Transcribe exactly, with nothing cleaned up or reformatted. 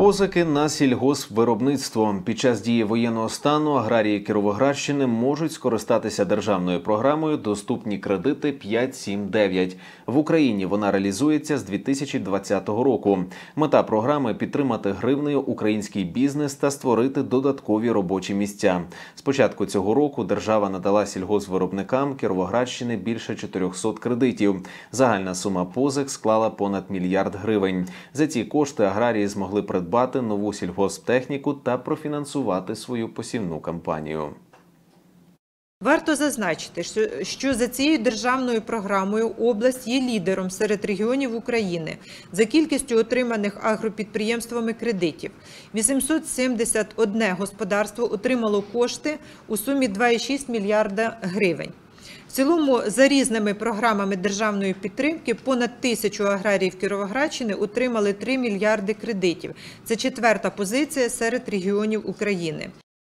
Позики на сільгоспвиробництво. Під час дії воєнного стану аграрії Кіровоградщини можуть скористатися державною програмою «Доступні кредити п'ять сім дев'ять». В Україні вона реалізується з дві тисячі двадцятого року. Мета програми – підтримати гривнею український бізнес та створити додаткові робочі місця. З початку цього року держава надала сільгоспвиробникам Кіровоградщини більше чотирьохсот кредитів. Загальна сума позик склала понад мільярд гривень. За ці кошти аграрії змогли придбати нову сільгосптехніку та профінансувати свою посівну кампанію. Варто зазначити, що за цією державною програмою область є лідером серед регіонів України за кількістю отриманих агропідприємствами кредитів. вісімсот сімдесят одне господарство отримало кошти у сумі два цілих шість десятих мільярда гривень. В цілому, за різними програмами державної підтримки, понад тисячу аграріїв Кіровоградщини отримали три мільярди кредитів. Це четверта позиція серед регіонів України.